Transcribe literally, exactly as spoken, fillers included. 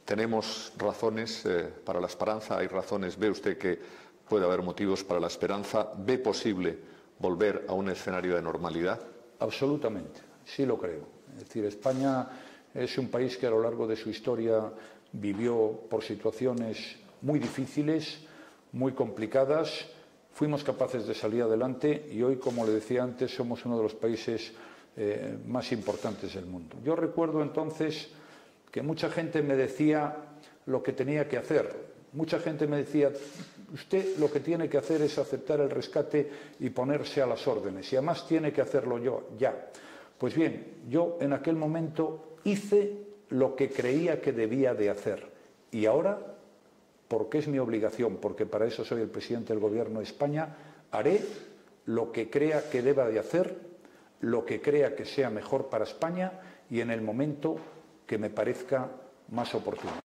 tenemos razones eh, para la esperanza, hay razones, ve usted que puede haber motivos para la esperanza, ve posible volver a un escenario de normalidad. Absolutamente, sí lo creo. Es decir, España es un país que a lo largo de su historia vivió por situaciones muy difíciles, muy complicadas. Fuimos capaces de salir adelante y hoy, como le decía antes, somos uno de los países eh, más importantes del mundo. Yo recuerdo entonces que mucha gente me decía lo que tenía que hacer. Mucha gente me decía, usted lo que tiene que hacer es aceptar el rescate y ponerse a las órdenes, y además tiene que hacerlo yo, ya. Pues bien, yo en aquel momento hice lo que creía que debía de hacer, y ahora, porque es mi obligación, porque para eso soy el presidente del Gobierno de España, haré lo que crea que deba de hacer, lo que crea que sea mejor para España y en el momento que me parezca más oportuno.